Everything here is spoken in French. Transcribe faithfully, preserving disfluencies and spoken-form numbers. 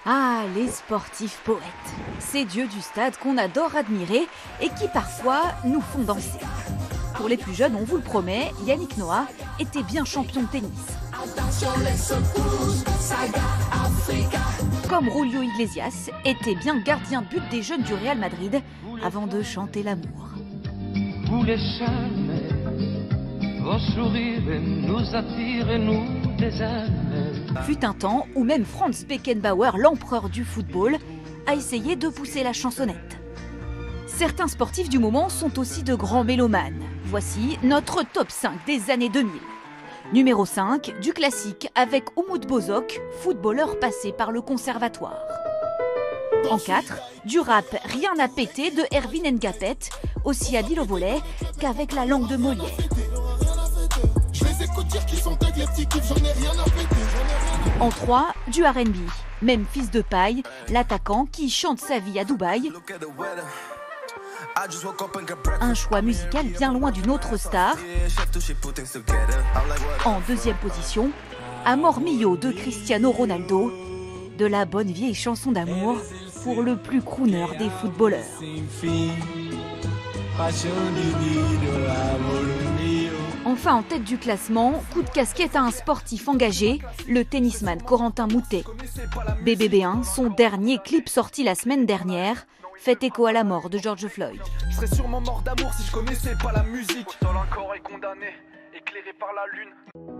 Ah, les sportifs poètes. Ces dieux du stade qu'on adore admirer et qui parfois nous font danser. Pour les plus jeunes, on vous le promet, Yannick Noah était bien champion de tennis. Comme Julio Iglesias était bien gardien de but des jeunes du Real Madrid avant de chanter l'amour. Vous les charmez, vos sourires nous attirent et nous désaiment. Fut un temps où même Franz Beckenbauer, l'empereur du football, a essayé de pousser la chansonnette. Certains sportifs du moment sont aussi de grands mélomanes. Voici notre top cinq des années deux mille. Numéro cinq, du classique avec Umut Bozok, footballeur passé par le conservatoire. En quatre, du rap Rien à péter de Erwin Ngapet, aussi habile au volet qu'avec la langue de Molière. En trois, du R and B, même fils de paille, l'attaquant qui chante sa vie à Dubaï. Un choix musical bien loin d'une autre star. En deuxième position, Amor Mio de Cristiano Ronaldo, de la bonne vieille chanson d'amour pour le plus crooner des footballeurs. Enfin, en tête du classement, coup de casquette à un sportif engagé, le tennisman Corentin Moutet. B B B un, son dernier clip sorti la semaine dernière, fait écho à la mort de George Floyd. Je serais sûrement mort d'amour si je connaissais pas la musique. Seul un corps est condamné, éclairé par la lune.